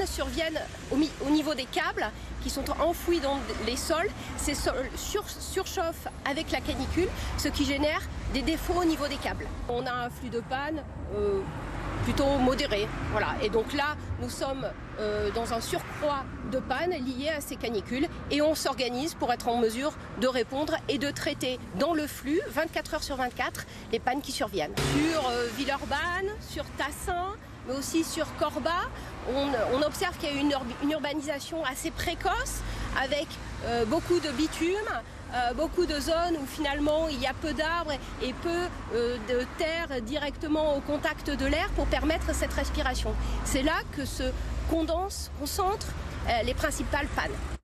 surviennent au niveau des câbles qui sont enfouis dans les sols. Ces sols surchauffent avec la canicule, ce qui génère des défauts au niveau des câbles. On a un flux de panne plutôt modéré. Voilà. Et donc là, nous sommes dans un surcroît de panne lié à ces canicules et on s'organise pour être en mesure de répondre et de traiter dans le flux, 24 heures sur 24, les pannes qui surviennent. Sur Villeurbanne, sur Tassin, mais aussi sur Corba, on observe qu'il y a une urbanisation assez précoce avec beaucoup de bitume, beaucoup de zones où finalement il y a peu d'arbres et peu de terre directement au contact de l'air pour permettre cette respiration. C'est là que se concentrent les principales pannes.